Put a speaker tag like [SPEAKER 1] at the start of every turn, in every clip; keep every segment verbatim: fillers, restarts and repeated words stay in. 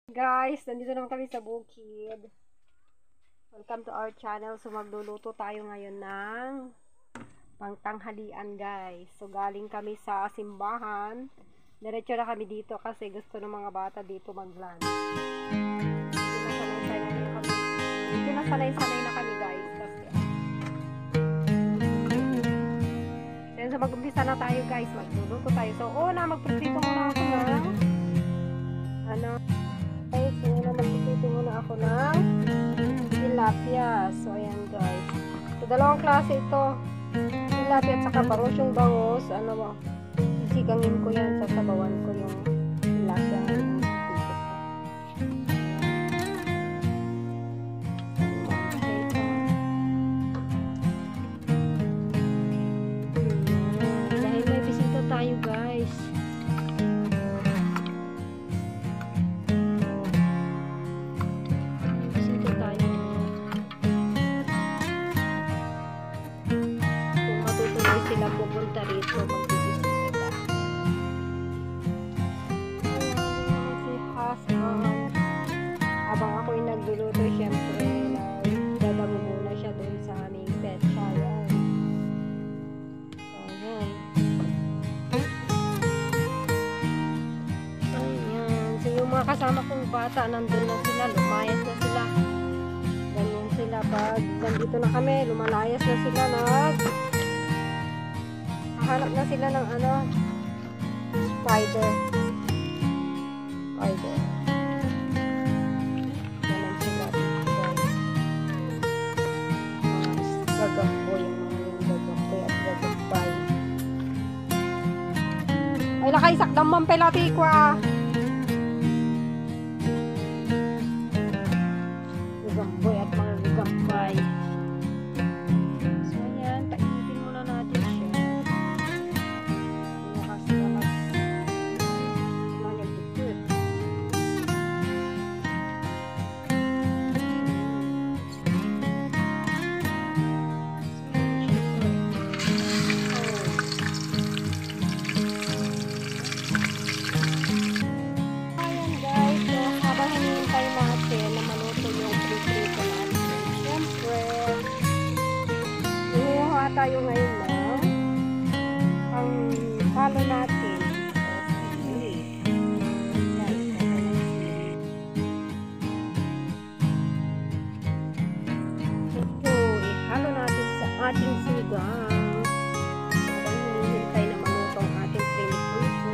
[SPEAKER 1] Guys, nandito naman kami sa bukid. Welcome to our channel. So magluluto tayo ngayon ng pangtanghalian, guys. So galing kami sa simbahan. Diretso na kami dito kasi gusto ng mga bata dito mag-lunch. Dito na sanay-sanay na kami, guys. Kasi so mag-umpisa na tayo, guys. Magluluto tayo. So una, magprito muna ako ng ano guys, so yun na, magpipito muna ako ng tilapia. So ayan, guys, so dalawang klase ito, tilapia at saka bangus. Yung bangus, ano mo, sisigangin ko yan, sasabawan ko yung tilapia. Dahil may bisita tayo, guys. Sila pupunta rito, magbibisita na. Ayan, si husband. Habang ako'y nagluluto, syempre, nagdadamo muna siya doon sa aming pet shower. So, ayan. Ayan. So, yung mga kasama kong bata, nandun na sila, lumayas na sila. Ganyan sila. Pag nandito na kami, lumalayas na sila, nag hanap na sila ng ano, spider. Spider. Ganun sila. Mga gagakboy, yung mga yung gagakboy at gagakbay. Ay, nakaisak damang pelati ko ah. Gagakboy at mga gagakbay. Tayo ngayon na ang halo natin. Ito, ihalo natin sa ating sinigang. Habang hinihintay na maluto ang ating pinipito.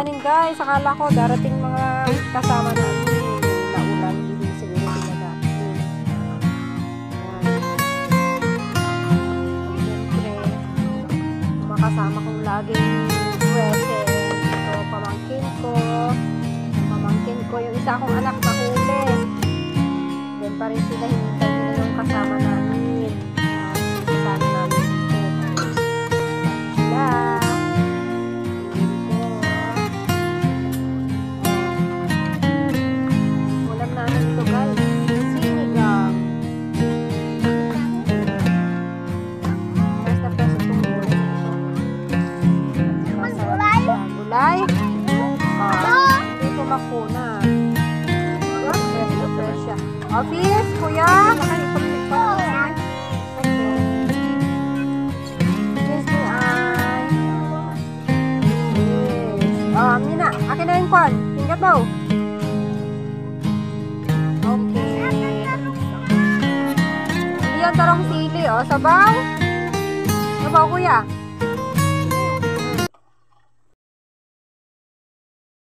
[SPEAKER 1] kanin guys. Akala ko darating mga kasama namin. Naulan, hindi siguro sila darating. Siyempre, makasama kong laging present. So, pamangkin ko. Pamangkin ko. Yung isa kong anak na huli. Then pa rin sila hinintay nila yung kasama namin. Kasama namin dito. Sila. Ulam namin ito guys. Sinigang. Mas na present itong gulay. Gulay? Gulay? Ah, hindi tumakbo na. Fresh na fresh siya. Office, kuya. Nakahipag-hipag pa naman. Yes, me ay. Yes. Ah, Mina, akin na yung kwan. Tingkat daw. Okay. Iyan tarong sili, oh. Sabaw. Sabaw, kuya.